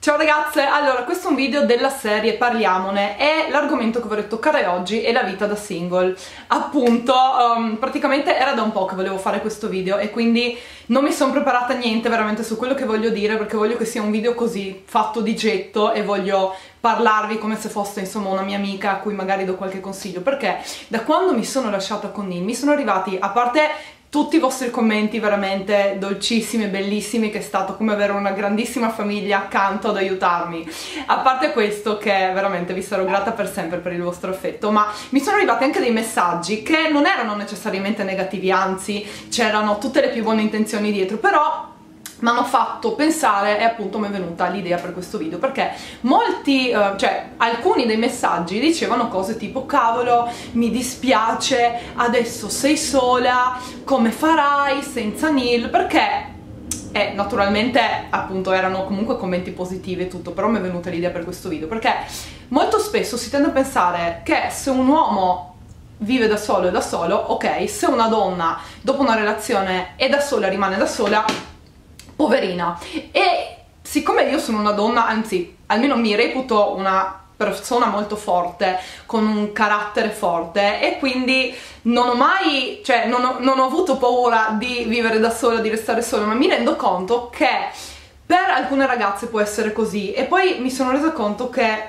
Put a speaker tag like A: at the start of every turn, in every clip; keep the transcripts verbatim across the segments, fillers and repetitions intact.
A: Ciao ragazze, allora questo è un video della serie Parliamone e l'argomento che vorrei toccare oggi è la vita da single. Appunto, um, praticamente era da un po' che volevo fare questo video e quindi non mi sono preparata niente veramente su quello che voglio dire, perché voglio che sia un video così fatto di getto e voglio parlarvi come se fosse insomma una mia amica a cui magari do qualche consiglio, perché da quando mi sono lasciata con Neil mi sono arrivati, a parte tutti i vostri commenti veramente dolcissimi e bellissimi, che è stato come avere una grandissima famiglia accanto ad aiutarmi, a parte questo che veramente vi sarò grata per sempre per il vostro affetto, ma mi sono arrivati anche dei messaggi che non erano necessariamente negativi, anzi c'erano tutte le più buone intenzioni dietro, però mi hanno fatto pensare e appunto mi è venuta l'idea per questo video, perché molti, eh, cioè alcuni dei messaggi dicevano cose tipo: cavolo, mi dispiace, adesso sei sola, come farai senza Neil? Perché eh, naturalmente appunto erano comunque commenti positivi e tutto, però mi è venuta l'idea per questo video, perché molto spesso si tende a pensare che se un uomo vive da solo è da solo, ok, se una donna dopo una relazione è da sola, rimane da sola, poverina. E siccome io sono una donna, anzi almeno mi reputo una persona molto forte, con un carattere forte, e quindi non ho mai, cioè non ho, non ho avuto paura di vivere da sola, di restare sola, ma mi rendo conto che per alcune ragazze può essere così. E poi mi sono resa conto che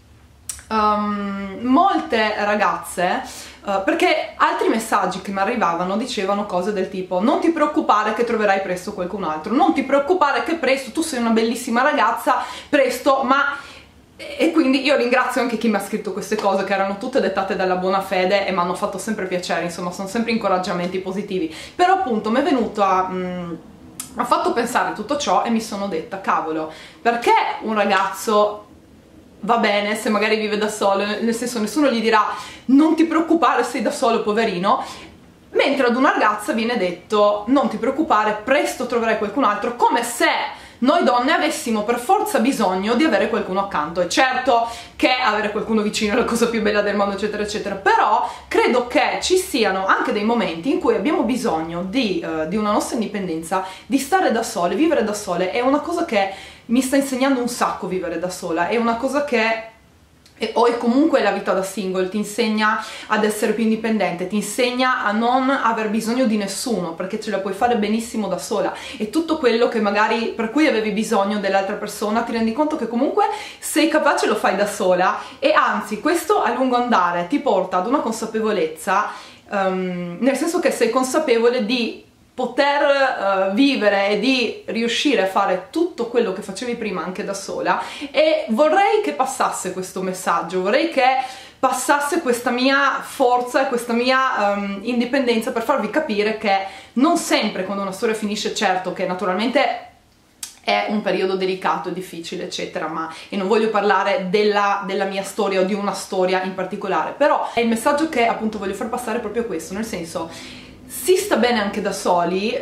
A: um, molte ragazze, Uh, perché altri messaggi che mi arrivavano dicevano cose del tipo: non ti preoccupare che troverai presto qualcun altro, non ti preoccupare che presto, tu sei una bellissima ragazza, presto, ma... E quindi io ringrazio anche chi mi ha scritto queste cose, che erano tutte dettate dalla buona fede e mi hanno fatto sempre piacere, insomma sono sempre incoraggiamenti positivi, però appunto mi è venuto a... Mm, ha fatto pensare tutto ciò e mi sono detta: cavolo, perché un ragazzo va bene se magari vive da solo, nel senso nessuno gli dirà non ti preoccupare, sei da solo, poverino, mentre ad una ragazza viene detto non ti preoccupare, presto troverai qualcun altro, come se noi donne avessimo per forza bisogno di avere qualcuno accanto. E certo che avere qualcuno vicino è la cosa più bella del mondo, eccetera eccetera, però credo che ci siano anche dei momenti in cui abbiamo bisogno di, uh, di una nostra indipendenza, di stare da sole, vivere da sole. È una cosa che mi sta insegnando un sacco vivere da sola, è una cosa che o è comunque la vita da single, ti insegna ad essere più indipendente, ti insegna a non aver bisogno di nessuno, perché ce la puoi fare benissimo da sola, e tutto quello che magari per cui avevi bisogno dell'altra persona ti rendi conto che comunque sei capace, lo fai da sola, e anzi questo a lungo andare ti porta ad una consapevolezza, um, nel senso che sei consapevole di poter uh, vivere e di riuscire a fare tutto quello che facevi prima anche da sola. E vorrei che passasse questo messaggio, vorrei che passasse questa mia forza e questa mia um, indipendenza, per farvi capire che non sempre quando una storia finisce, certo che naturalmente è un periodo delicato e difficile eccetera, ma e non voglio parlare della, della mia storia o di una storia in particolare, però è il messaggio che appunto voglio far passare proprio questo, nel senso: si sta bene anche da soli,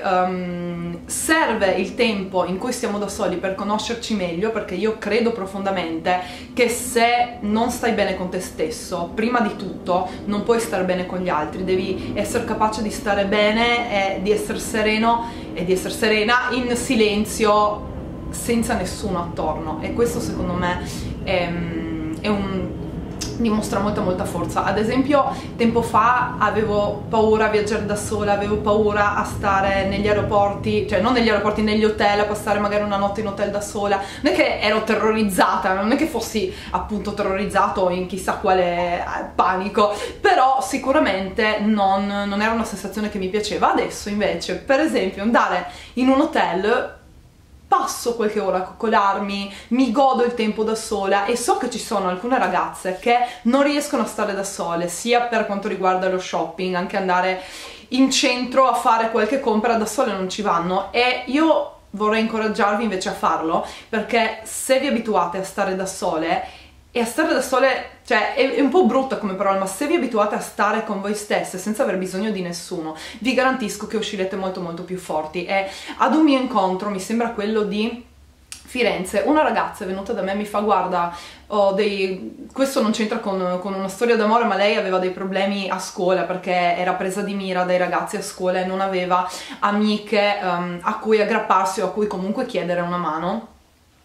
A: um, serve il tempo in cui stiamo da soli per conoscerci meglio, perché io credo profondamente che se non stai bene con te stesso, prima di tutto non puoi stare bene con gli altri, devi essere capace di stare bene e di essere sereno e di essere serena in silenzio, senza nessuno attorno, e questo secondo me è, è un... dimostra molta molta forza. Ad esempio tempo fa avevo paura a viaggiare da sola, avevo paura a stare negli aeroporti, cioè non negli aeroporti, negli hotel, a passare magari una notte in hotel da sola. Non è che ero terrorizzata, non è che fossi appunto terrorizzato in chissà quale panico, però sicuramente non, non era una sensazione che mi piaceva. Adesso invece, per esempio, andare in un hotel, passo qualche ora a coccolarmi, mi godo il tempo da sola, e so che ci sono alcune ragazze che non riescono a stare da sole, sia per quanto riguarda lo shopping, anche andare in centro a fare qualche compra da sole non ci vanno, e io vorrei incoraggiarvi invece a farlo, perché se vi abituate a stare da sole, e a stare da sole, cioè è, è un po' brutta come parola, ma se vi abituate a stare con voi stesse senza aver bisogno di nessuno, vi garantisco che uscirete molto molto più forti. E ad un mio incontro, mi sembra quello di Firenze, una ragazza è venuta da me e mi fa: guarda, ho dei... questo non c'entra con, con una storia d'amore, ma lei aveva dei problemi a scuola perché era presa di mira dai ragazzi a scuola e non aveva amiche um, a cui aggrapparsi o a cui comunque chiedere una mano.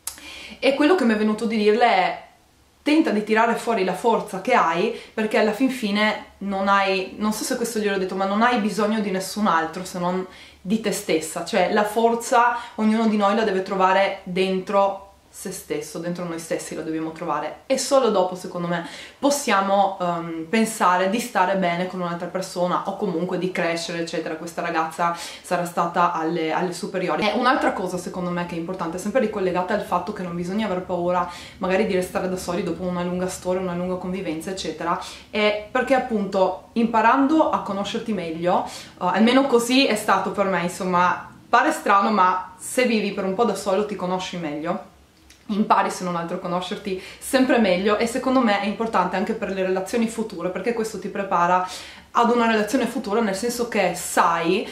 A: e quello che mi è venuto di dirle è: tenta di tirare fuori la forza che hai, perché alla fin fine non hai, non so se questo gliel'ho detto, ma non hai bisogno di nessun altro se non di te stessa. Cioè la forza ognuno di noi la deve trovare dentro se stesso, dentro noi stessi la dobbiamo trovare, e solo dopo, secondo me, possiamo um, pensare di stare bene con un'altra persona o comunque di crescere, eccetera. Questa ragazza sarà stata alle, alle superiori. E un'altra cosa, secondo me, che è importante, sempre ricollegata al fatto che non bisogna aver paura magari di restare da soli dopo una lunga storia, una lunga convivenza, eccetera, è perché appunto imparando a conoscerti meglio, uh, almeno così è stato per me, insomma, pare strano, ma se vivi per un po' da solo ti conosci meglio, impari se non altro a conoscerti sempre meglio, e secondo me è importante anche per le relazioni future, perché questo ti prepara ad una relazione futura, nel senso che sai,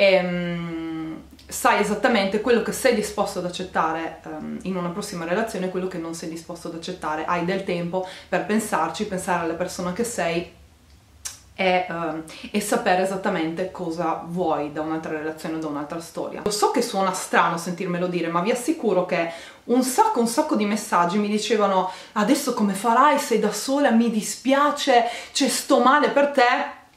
A: ehm, sai esattamente quello che sei disposto ad accettare ehm, in una prossima relazione e quello che non sei disposto ad accettare. Hai del tempo per pensarci, pensare alla persona che sei E, uh, e sapere esattamente cosa vuoi da un'altra relazione, da un'altra storia. Lo so che suona strano sentirmelo dire, ma vi assicuro che un sacco un sacco di messaggi mi dicevano: adesso come farai, sei da sola, mi dispiace, cioè sto male per te.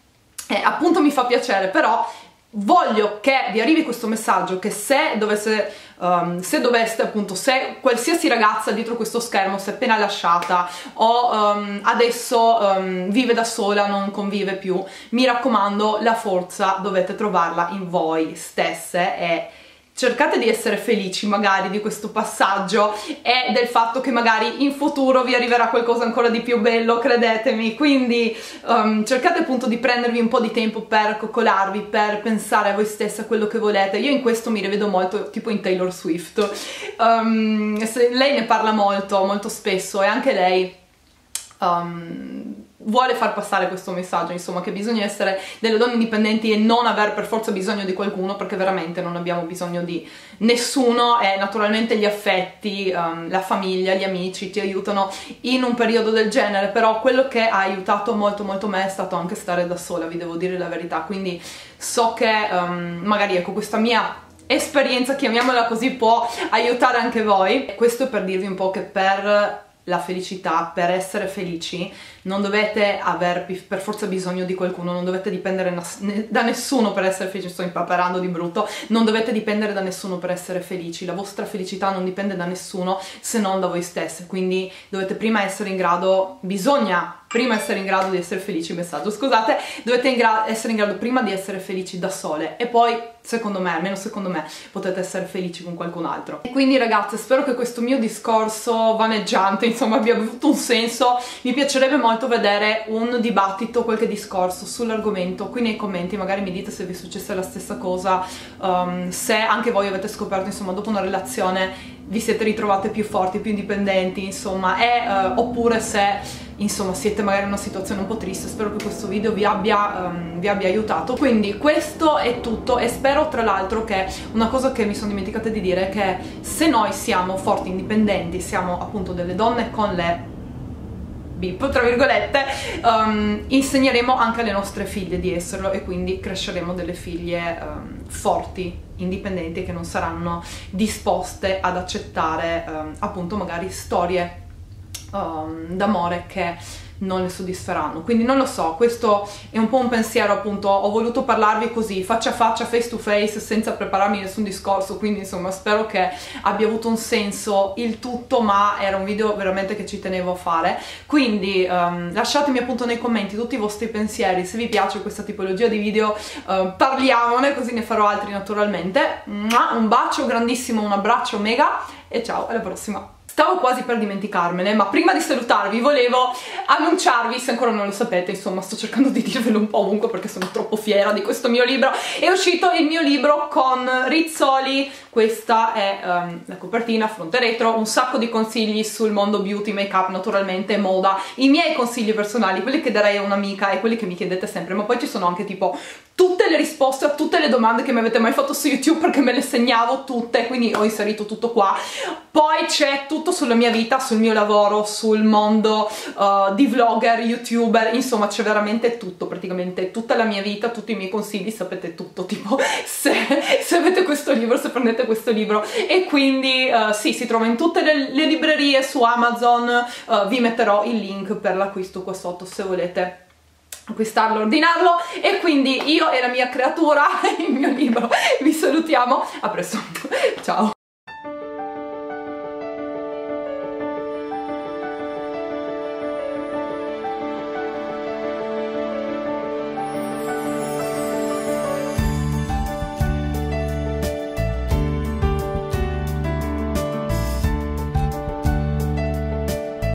A: E appunto mi fa piacere, però voglio che vi arrivi questo messaggio, che se dovesse, um, se doveste appunto, se qualsiasi ragazza dietro questo schermo si è appena lasciata o um, adesso um, vive da sola, non convive più, mi raccomando, la forza dovete trovarla in voi stesse, e cercate di essere felici magari di questo passaggio e del fatto che magari in futuro vi arriverà qualcosa ancora di più bello, credetemi. Quindi um, cercate appunto di prendervi un po' di tempo per coccolarvi, per pensare a voi stessa, a quello che volete. Io in questo mi rivedo molto tipo in Taylor Swift. Um, lei ne parla molto, molto spesso, e anche lei um, vuole far passare questo messaggio, insomma, che bisogna essere delle donne indipendenti e non aver per forza bisogno di qualcuno, perché veramente non abbiamo bisogno di nessuno, e naturalmente gli affetti, um, la famiglia, gli amici ti aiutano in un periodo del genere, però quello che ha aiutato molto molto me è stato anche stare da sola, vi devo dire la verità. Quindi so che um, magari ecco questa mia esperienza, chiamiamola così, può aiutare anche voi. Questo è per dirvi un po' che per la felicità, per essere felici, non dovete aver per forza bisogno di qualcuno, non dovete dipendere da nessuno per essere felici. Sto impapperando di brutto. Non dovete dipendere da nessuno per essere felici, la vostra felicità non dipende da nessuno se non da voi stesse, quindi dovete prima essere in grado, bisogna prima essere in grado di essere felici, messaggio, scusate, dovete in essere in grado prima di essere felici da sole, e poi, secondo me, almeno secondo me, potete essere felici con qualcun altro. E quindi ragazze, spero che questo mio discorso vaneggiante, insomma, abbia avuto un senso. Mi piacerebbe molto vedere un dibattito, qualche discorso sull'argomento qui nei commenti, magari mi dite se vi è successa la stessa cosa, um, se anche voi avete scoperto, insomma, dopo una relazione vi siete ritrovate più forti, più indipendenti, insomma, e uh, oppure se insomma siete magari in una situazione un po' triste. Spero che questo video vi abbia, um, vi abbia aiutato. Quindi questo è tutto, e spero tra l'altro che una cosa che mi sono dimenticata di dire è che se noi siamo forti, indipendenti, siamo appunto delle donne con le bip, tra virgolette, um, insegneremo anche alle nostre figlie di esserlo, e quindi cresceremo delle figlie um, forti, indipendenti, che non saranno disposte ad accettare um, appunto magari storie um, d'amore che non le soddisferanno. Quindi non lo so, questo è un po' un pensiero, appunto, ho voluto parlarvi così, faccia a faccia, face to face, senza prepararmi nessun discorso, quindi insomma spero che abbia avuto un senso il tutto, ma era un video veramente che ci tenevo a fare. Quindi um, lasciatemi appunto nei commenti tutti i vostri pensieri, se vi piace questa tipologia di video, uh, parliamone, così ne farò altri naturalmente. Un bacio grandissimo, un abbraccio mega, e ciao, alla prossima! Stavo quasi per dimenticarmene, ma prima di salutarvi volevo annunciarvi, se ancora non lo sapete, insomma sto cercando di dirvelo un po' ovunque perché sono troppo fiera di questo mio libro. È uscito il mio libro con Rizzoli, questa è um, la copertina, fronte retro, un sacco di consigli sul mondo beauty, make up, naturalmente, moda, i miei consigli personali, quelli che darei a un'amica e quelli che mi chiedete sempre, ma poi ci sono anche tipo tutte le risposte a tutte le domande che mi avete mai fatto su YouTube, perché me le segnavo tutte, quindi ho inserito tutto qua. Poi c'è tutto sulla mia vita, sul mio lavoro, sul mondo uh, di vlogger, youtuber, insomma c'è veramente tutto, praticamente tutta la mia vita, tutti i miei consigli, sapete tutto, tipo se, se avete questo libro, se prendete questo libro. E quindi uh, sì, si trova in tutte le, le librerie, su Amazon, uh, vi metterò il link per l'acquisto qua sotto se volete acquistarlo, ordinarlo. E quindi io e la mia creatura, il mio libro, vi salutiamo, a presto, ciao!